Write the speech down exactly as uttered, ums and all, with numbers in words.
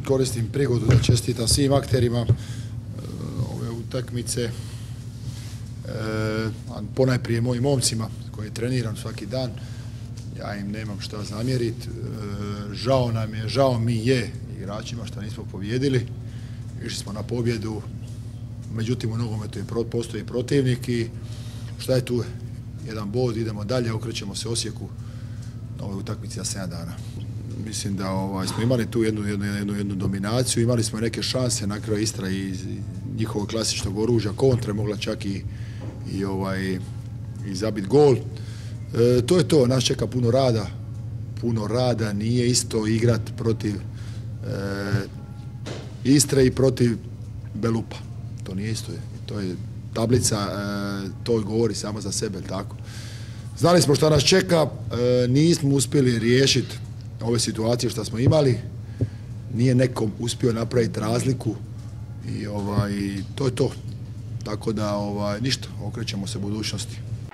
koristim prigodu da čestitam svim akterima ove utakmice, ponajprije mojim momcima koji treniram svaki dan. Ja im nemam šta zamjeriti. Žao nam je, žao mi je igračima što nismo pobjedili. Išli smo na pobjedu, međutim u nogometu postoji protivnik i šta je tu? Jedan bod, idemo dalje, okrećemo se Osijeku na ovoj utakmici za sedam dana. Mislim da ovaj, smo imali tu jednu, jednu, jednu, jednu dominaciju, imali smo neke šanse, na kraju Istra iz njihovog klasičnog oružja kontre, mogla čak i, i, ovaj, i zabiti gol. E, to je to, nas čeka puno rada, puno rada, nije isto igrat protiv e, Istre i protiv Belupa, to nije isto, to je tablica, e, to govori samo za sebe, tako. Znali smo šta nas čeka, e, nismo uspjeli riješiti ove situacije što smo imali, nije nekom uspio napraviti razliku i ovaj, to je to. Tako da ovaj, ništa, okrećemo se budućnosti.